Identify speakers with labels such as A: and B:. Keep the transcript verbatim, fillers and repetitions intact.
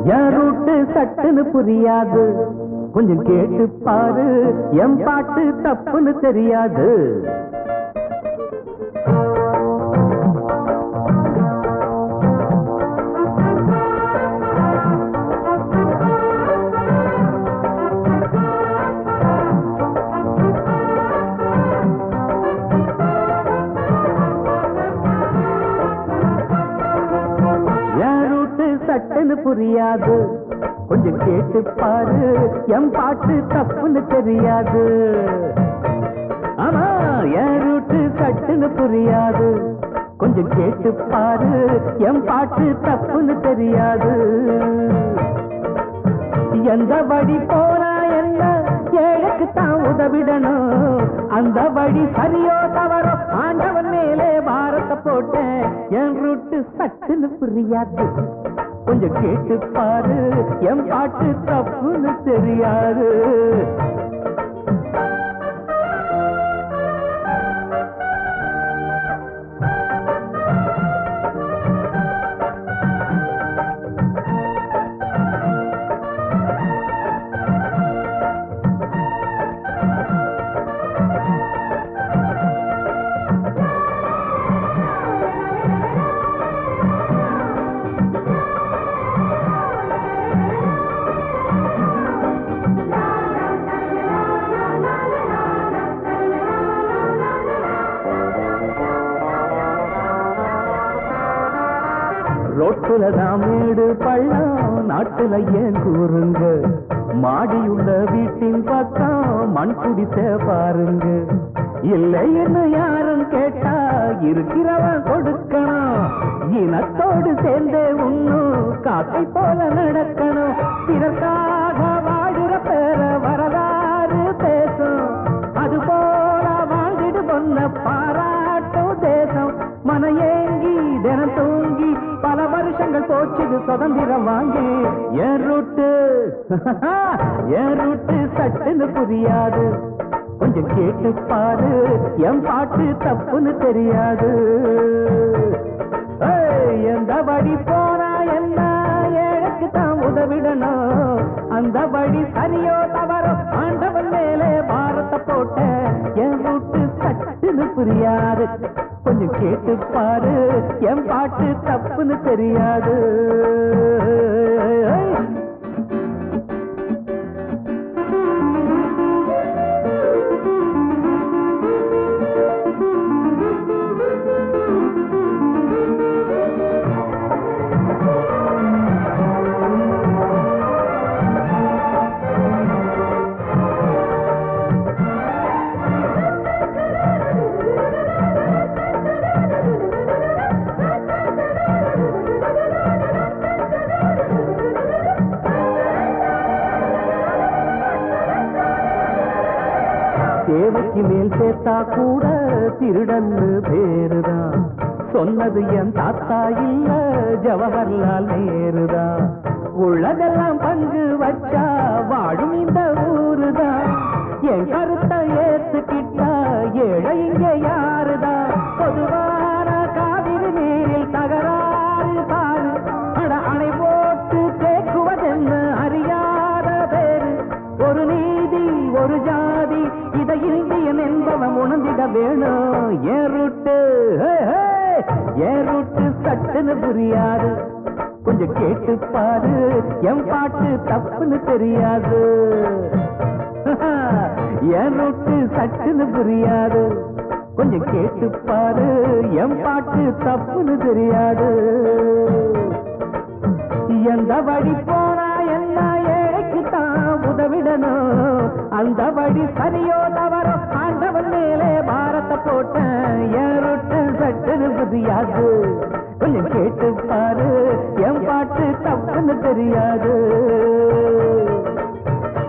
A: என் route சட்டுன்னு புரியாது, கொஞ்சம் கேட்டு பாரு, என் பாட்டு தப்புன்னு தெரியாது. சட்டுன்னு புரியாது, கொஞ்சம் கேட்டு பாரு, என் பாட்டு தப்புன்னு தெரியாது. ஆமா, என் ரூட்டு சட்டுன்னு புரியாது, கொஞ்சம் கேட்டு பாரு, என் பாட்டு தப்புன்னு தெரியாது. எந்த வழி போனா என்ன, ஏழைக்கு தான் உதவிடணும். அந்த வழி சரியோ தவறோ ஆண்டவன் மேலே பாரத்தை போட்டேன். என் ரூட்டு சட்டுன்னு புரியாது, கொஞ்சம் கேட்டு பாரு, என் பாட்டு தப்புன்னு தெரியாது. ரோட்டுலதான் மேடு பள்ளம், நாட்டுல ஏன் கூறுங்க, மாடியுள்ள வீட்டின் பக்கம் மண் குடிச பாருங்க. இல்லை என்ன யாரும் கேட்டா இருக்கிறவன் கொடுக்கணும். இனத்தோடு சேர்ந்தே உண்ணும், காத்தை போல நடக்கணும். பிறக்காக வாடுற பேர வரலாறு பேசும், அது போல வாழ்ந்துடு பொன்ன பாராட்டும் தேசம். மன ஏங்கி தினம் தூங்கி பல வருஷங்கள் போச்சுது சுதந்திரம் வாங்கி. என் ரூட்டு என் ரூட்டு சட்டுன்னு புரியாது, கொஞ்சம் கேட்டு பாரு, என் பாட்டு தப்புன்னு தெரியாது. எந்த வழி போனா என்ன, ஏழைக்கு தான் உதவிடணும். அந்த வழி சரியோ தவறோ ஆண்டவன் மேலே பாரத்தை போட்ட. என் ரூட்டு சட்டுன்னு புரியாது, கொஞ்சம் கேட்டு பாரு, என் பாட்டு தப்புன்னு தெரியாது. தேவைக்கு மேல் சேர்த்தா கூட திருடன்னு பேருதான். சொன்னது என் தாத்தா இல்ல, ஜவஹர்லால் நேருதான். உள்ளதெல்லாம் பங்கு வச்சா வாழும் இந்த ஊருதான். என் கருத்தை ஏத்துக்கிட்டா ஏழை இங்க யாருதான். பொதுவான காவிரி நீரில் தகராறு பாரு, அட அணை போட்டு தேக்குவதென்ன அறியாத பேரு. ஒரு நீதி ஒரு ஜாதி, இதை இந்தியன் என்பவன் உணர்ந்திட வேணும். என் ரூட்டு என் ரூட்டு சட்டுன்னு புரியாது, கொஞ்சம் கேட்டு பாரு, என் பாட்டு தப்புன்னு தெரியாது. என் ரூட்டு சட்டுன்னு புரியாது, கொஞ்சம் கேட்டு பாரு, என் பாட்டு தப்புன்னு தெரியாது. எந்த வழி போனா என்ன, ஏழைக்கு தான் உதவிடணும். அந்த வழி சரியோ தவறோ ஆண்டவன் மேலே பாரத்தை போட்டேன். என் ரூட்டு சட்டுன்னு புரியாது, கொஞ்சம் கேட்டு பாரு, என் பாட்டு தப்புன்னு தெரியாது.